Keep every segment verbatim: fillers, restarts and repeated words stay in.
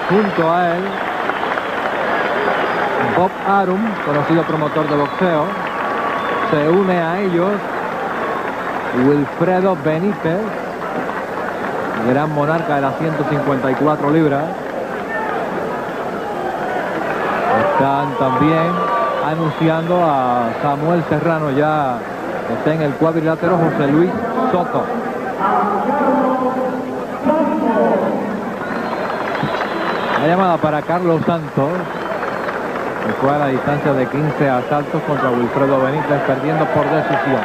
junto a él Bob Arum, conocido promotor de boxeo. Se une a ellos Wilfredo Benítez, gran monarca de las ciento cincuenta y cuatro libras. Están también anunciando a Samuel Serrano, ya está en el cuadrilátero José Luis Soto. La llamada para Carlos Santos, que fue a la distancia de quince asaltos contra Wilfredo Benítez, perdiendo por decisión.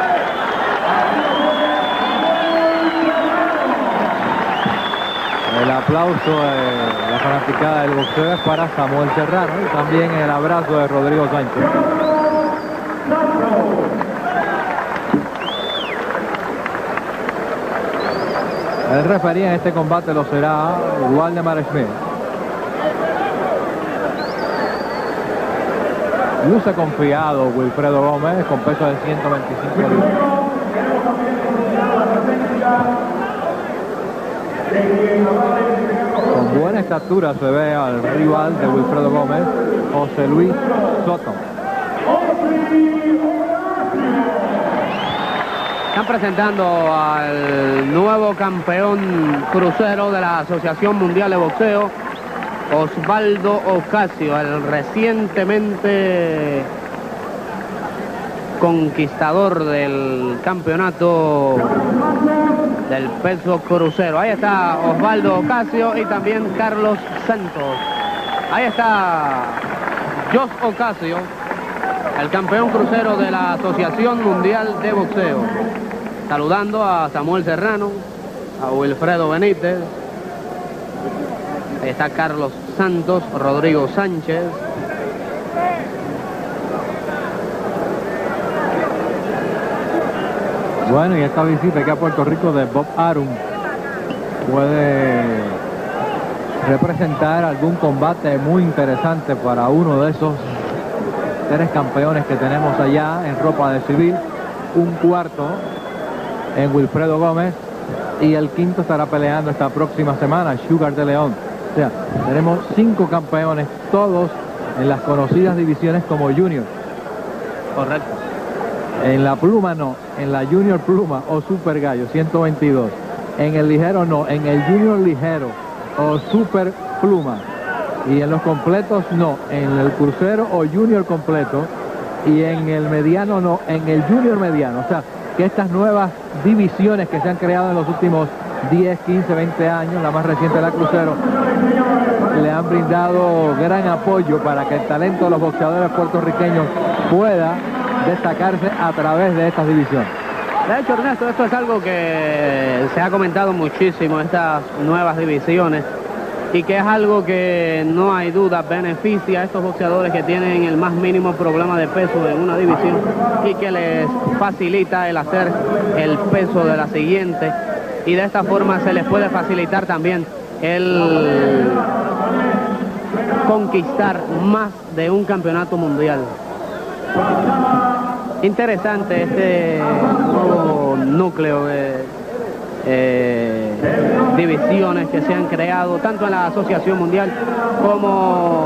El aplauso de la fanaticada del boxeo es para Samuel Serrano y también el abrazo de Rodrigo Sánchez. El referí en este combate lo será Waldemar Schmidt. Luce confiado Wilfredo Gómez con peso de ciento veinticinco libras. Con buena estatura se ve al rival de Wilfredo Gómez, José Luis Soto. Están presentando al nuevo campeón crucero de la Asociación Mundial de Boxeo, Osvaldo Ocasio, el recientemente conquistador del campeonato del peso crucero. Ahí está Osvaldo Ocasio y también Carlos Santos. Ahí está Jos Ocasio, el campeón crucero de la Asociación Mundial de Boxeo, saludando a Samuel Serrano, a Wilfredo Benítez. Ahí está Carlos Santos, Rodrigo Sánchez. Bueno, y esta visita aquí a Puerto Rico de Bob Arum puede representar algún combate muy interesante para uno de esos tres campeones que tenemos allá en ropa de civil. Un cuarto en Wilfredo Gómez y el quinto estará peleando esta próxima semana, Sugar de León. O sea, tenemos cinco campeones, todos en las conocidas divisiones como junior. Correcto. En la pluma no, en la junior pluma o super gallo, ciento veintidós. En el ligero no, en el junior ligero o super pluma. Y en los completos no, en el crucero o junior completo. Y en el mediano no, en el junior mediano. O sea, que estas nuevas divisiones que se han creado en los últimos diez, quince, veinte años, la más reciente la crucero, le han brindado gran apoyo para que el talento de los boxeadores puertorriqueños pueda destacarse a través de estas divisiones. De hecho, Ernesto, esto es algo que se ha comentado muchísimo, estas nuevas divisiones, y que es algo que no hay duda beneficia a estos boxeadores que tienen el más mínimo problema de peso en una división y que les facilita el hacer el peso de la siguiente, y de esta forma se les puede facilitar también el conquistar más de un campeonato mundial. Interesante este nuevo núcleo de eh, divisiones que se han creado tanto en la Asociación Mundial como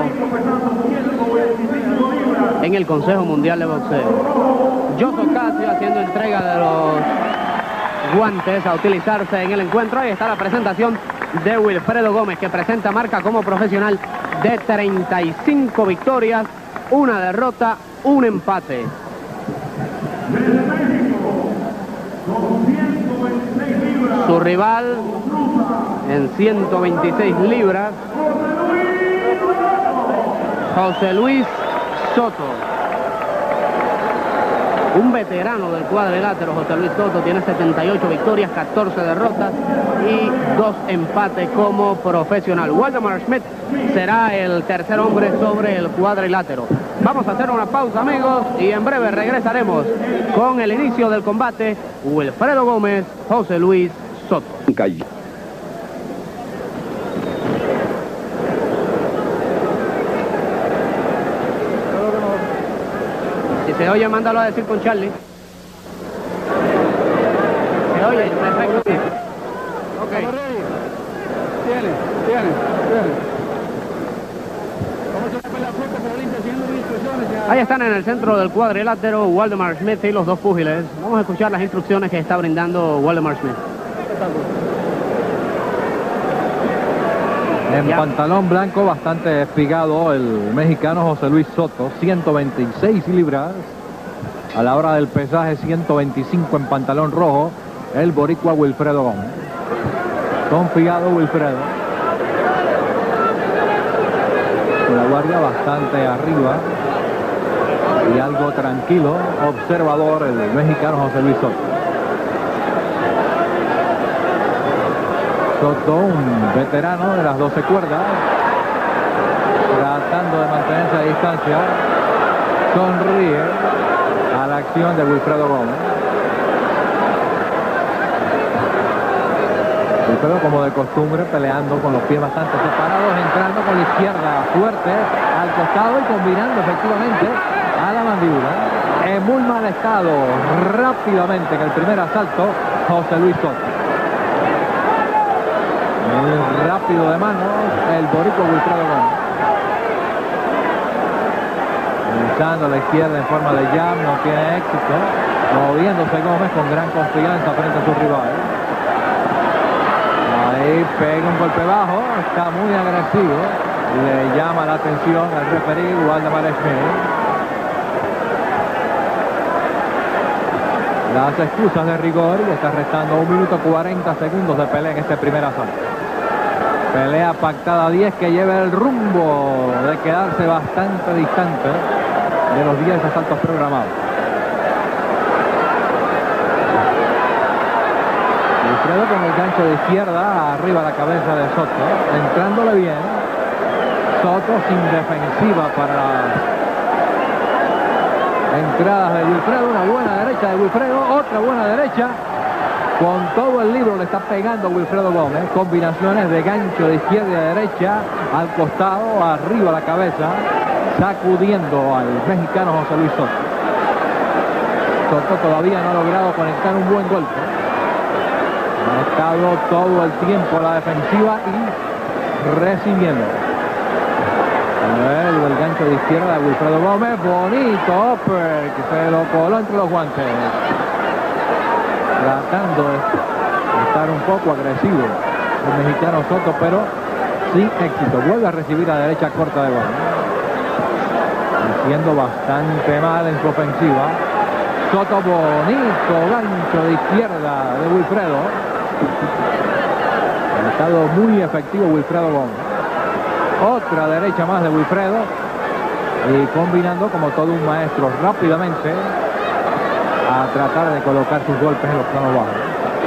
en el Consejo Mundial de Boxeo. Jos Ocasio haciendo entrega de los guantes a utilizarse en el encuentro. Ahí está la presentación de Wilfredo Gómez, que presenta marca como profesional de treinta y cinco victorias, una derrota, un empate. Su rival en ciento veintiséis libras, José Luis Soto, un veterano del cuadrilátero. José Luis Soto tiene setenta y ocho victorias, catorce derrotas y dos empates como profesional. Waldemar Schmidt será el tercer hombre sobre el cuadrilátero. Vamos a hacer una pausa, amigos, y en breve regresaremos con el inicio del combate. Wilfredo Gómez, José Luis Soto. Calle. Si se oye, mándalo a decir con Charlie. Se oye, perfecto. Ok. Tiene, tiene, tiene. Ahí están en el centro del cuadrilátero Waldemar Smith y los dos púgiles. Vamos a escuchar las instrucciones que está brindando Waldemar Smith. En ya. Pantalón blanco, bastante espigado, el mexicano José Luis Soto, ciento veintiséis libras. A la hora del pesaje, ciento veinticinco en pantalón rojo, el boricua Wilfredo Gómez. Confiado Wilfredo. Con la guardia bastante arriba. Y algo tranquilo, observador, el mexicano José Luis Soto. Soto, un veterano de las doce cuerdas, tratando de mantenerse a distancia. Sonríe a la acción de Wilfredo Gómez. Wilfredo, como de costumbre, peleando con los pies bastante separados, entrando con la izquierda fuerte al costado y combinando efectivamente a la mandíbula. En muy mal estado rápidamente en el primer asalto José Luis Soto. Muy rápido de manos el boricua Wilfredo Gómez. Usando la izquierda en forma de jab, no tiene éxito. Moviéndose Gómez con gran confianza frente a su rival. Ahí pega un golpe bajo, está muy agresivo. Le llama la atención al referee Waldemar Smith. Las excusas de rigor y está restando un minuto cuarenta segundos de pelea en este primer asalto. Pelea pactada a diez que lleva el rumbo de quedarse bastante distante de los diez asaltos programados. Wilfredo con el gancho de izquierda arriba la cabeza de Soto, entrándole bien. Soto sin defensiva para la entradas de Wilfredo, una buena derecha de Wilfredo, otra buena derecha. Con todo el libro le está pegando Wilfredo Gómez. Combinaciones de gancho de izquierda y de derecha, al costado, arriba la cabeza, sacudiendo al mexicano José Luis Soto. Soto todavía no ha logrado conectar un buen golpe. Ha estado todo el tiempo a la defensiva y recibiendo. El, el gancho de izquierda de Wilfredo Gómez, bonito upper, que se lo coló entre los guantes. Tratando de estar un poco agresivo el mexicano Soto, pero sin éxito. Vuelve a recibir a derecha corta de Gómez. Haciendo bastante mal en su ofensiva. Soto, bonito gancho de izquierda de Wilfredo. Ha estado muy efectivo Wilfredo Gómez. Otra derecha más de Wilfredo. Y combinando como todo un maestro rápidamente a tratar de colocar sus golpes en los planos bajos.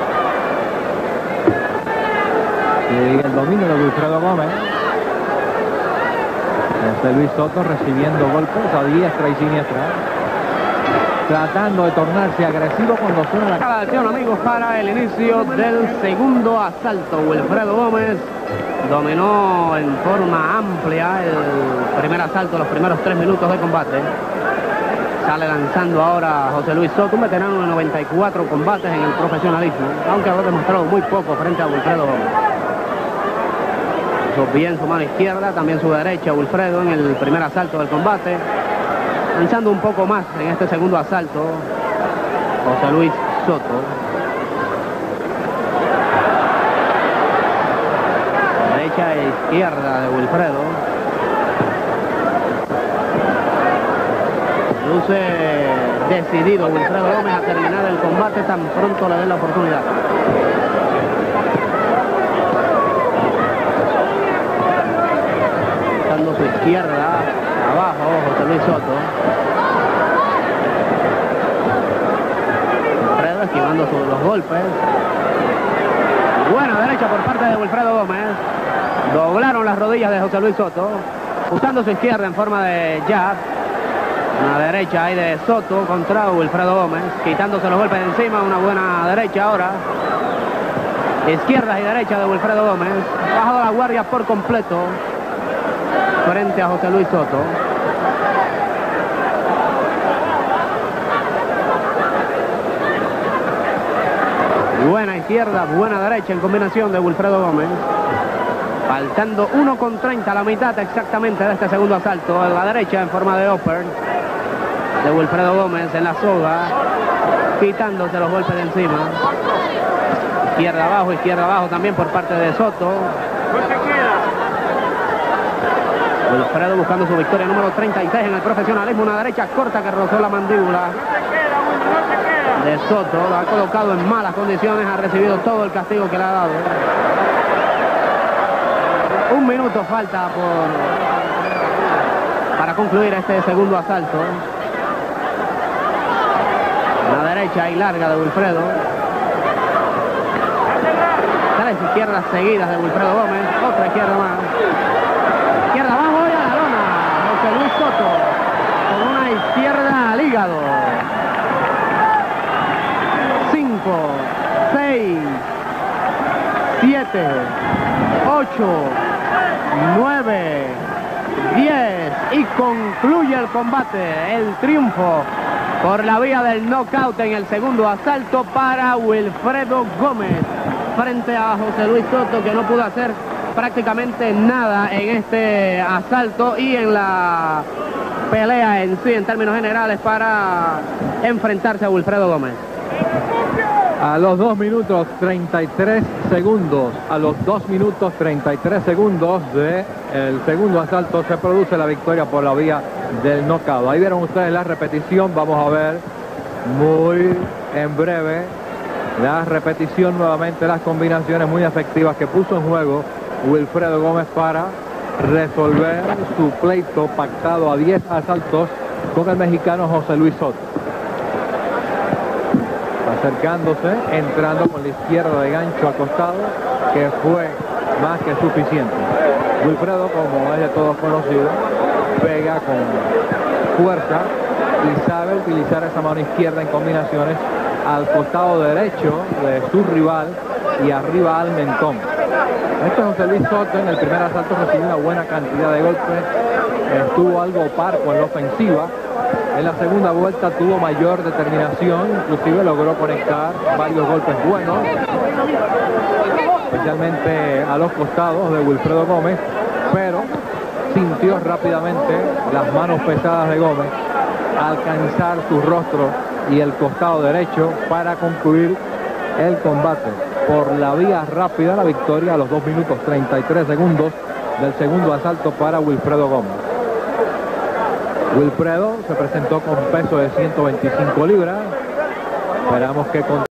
Y el dominio de Wilfredo Gómez. José Luis Soto recibiendo golpes a diestra y siniestra. Tratando de tornarse agresivo cuando suena la... Cada acción, amigos, para el inicio del segundo asalto. Wilfredo Gómez dominó en forma amplia el primer asalto, los primeros tres minutos de combate. Sale lanzando ahora José Luis Soto, un veterano de noventa y cuatro combates en el profesionalismo, aunque ha demostrado muy poco frente a Wilfredo Gómez. Hizo bien su mano izquierda, también su derecha Wilfredo en el primer asalto del combate. Lanzando un poco más en este segundo asalto José Luis Soto. Derecha e izquierda de Wilfredo. Luce decidido Wilfredo Gómez a terminar el combate tan pronto le den la oportunidad. Buscando su izquierda abajo José Luis Soto. Wilfredo esquivando los golpes. Buena derecha por parte de Wilfredo Gómez. Doblaron las rodillas de José Luis Soto. Usando su izquierda en forma de jab. Una derecha ahí de Soto contra Wilfredo Gómez. Quitándose los golpes de encima. Una buena derecha ahora. Izquierda y derecha de Wilfredo Gómez. Bajado la guardia por completo frente a José Luis Soto. Buena izquierda, buena derecha en combinación de Wilfredo Gómez. Faltando uno con treinta, la mitad exactamente de este segundo asalto. A la derecha en forma de upper. de Wilfredo Gómez en la soga, quitándose los golpes de encima. Izquierda abajo, izquierda abajo también por parte de Soto. Wilfredo buscando su victoria número treinta y seis en el profesionalismo. Una derecha corta que rozó la mandíbula de Soto. Lo ha colocado en malas condiciones. Ha recibido todo el castigo que le ha dado. Un minuto falta por para concluir este segundo asalto. Una derecha y larga de Wilfredo. Tres izquierdas seguidas de Wilfredo Gómez. Otra izquierda más. Izquierda abajo y a la lona. José Luis Soto con una izquierda al hígado. Cinco, seis, siete, ocho, nueve, diez y concluye el combate. El triunfo por la vía del knockout en el segundo asalto para Wilfredo Gómez frente a José Luis Soto, que no pudo hacer prácticamente nada en este asalto y en la pelea en sí, en términos generales, para enfrentarse a Wilfredo Gómez. A los dos minutos treinta y tres segundos, a los dos minutos treinta y tres segundos del segundo asalto se produce la victoria por la vía del knockout. Ahí vieron ustedes la repetición. Vamos a ver muy en breve la repetición nuevamente, las combinaciones muy efectivas que puso en juego Wilfredo Gómez para resolver su pleito pactado a diez asaltos con el mexicano José Luis Soto. Acercándose, entrando con la izquierda de gancho al costado, que fue más que suficiente. Wilfredo, como es de todos conocido, pega con fuerza y sabe utilizar esa mano izquierda en combinaciones al costado derecho de su rival y arriba al mentón. Este José Luis Soto en el primer asalto recibió una buena cantidad de golpes, estuvo algo parco en la ofensiva. En la segunda vuelta tuvo mayor determinación, inclusive logró conectar varios golpes buenos, especialmente a los costados de Wilfredo Gómez, pero sintió rápidamente las manos pesadas de Gómez alcanzar su rostro y el costado derecho para concluir el combate por la vía rápida. La victoria a los dos minutos treinta y tres segundos del segundo asalto para Wilfredo Gómez. Wilfredo se presentó con peso de ciento veinticinco libras. Esperamos que con